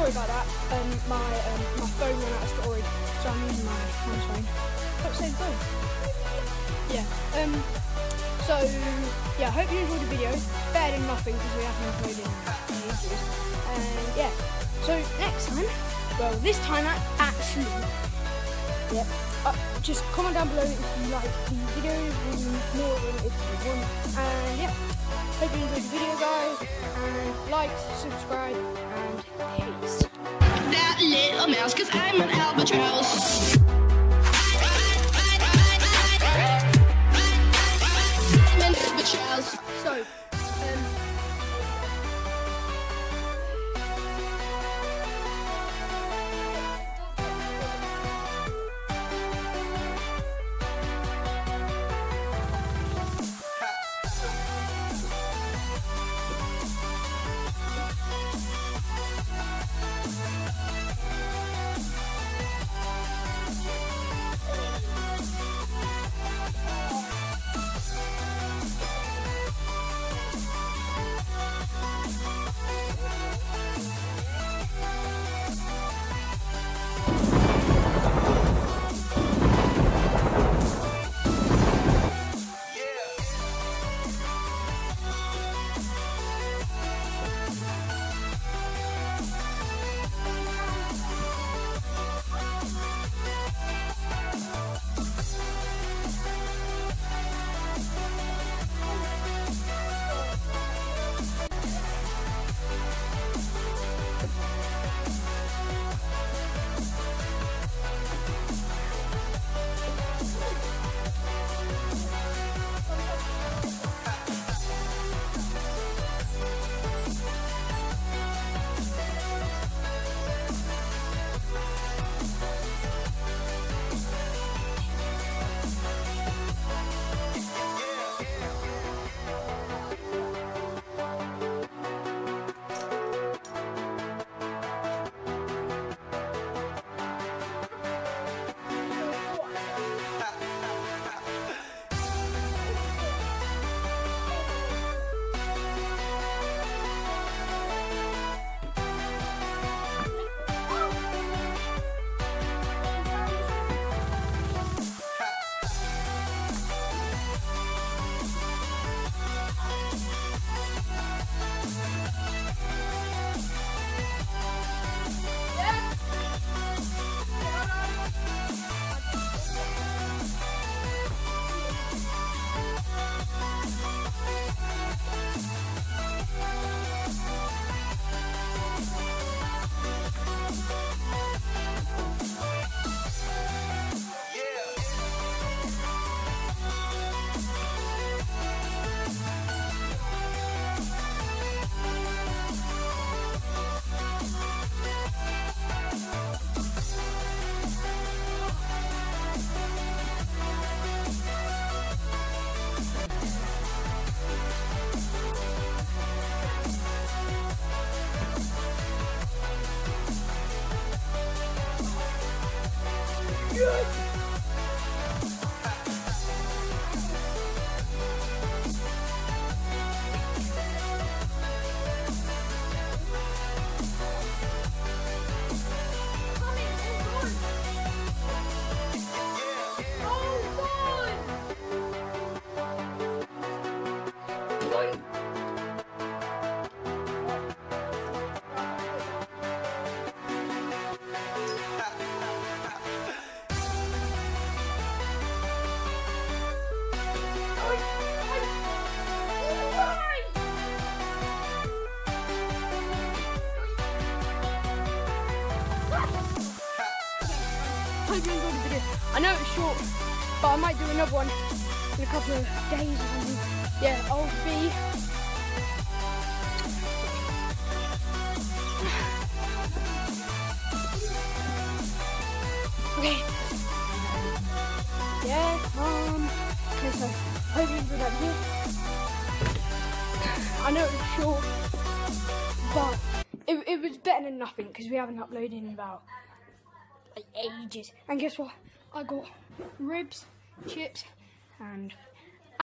sorry about that. My phone ran out of storage, so I'm using my phone. Stop saying phone. Yeah. So yeah, I hope you enjoyed the video. Better than nothing because we haven't uploaded in ages. And yeah. So next time, well, this time actually, yeah. Just comment down below if you like the videos and more of them if you want. And yeah, hope you enjoyed the video, guys. And like, subscribe, and peace. That little mouse, 'cause I'm an albatross. I'm an albatross. So, hope you enjoyed the video. I know it's short, but I might do another one in a couple of days or something. Yeah, I'll be... Okay. Yeah, okay, so hope you enjoyed that video. I know it's short, but it was better than nothing because we haven't uploaded in about like ages. And guess what? I got ribs, chips, and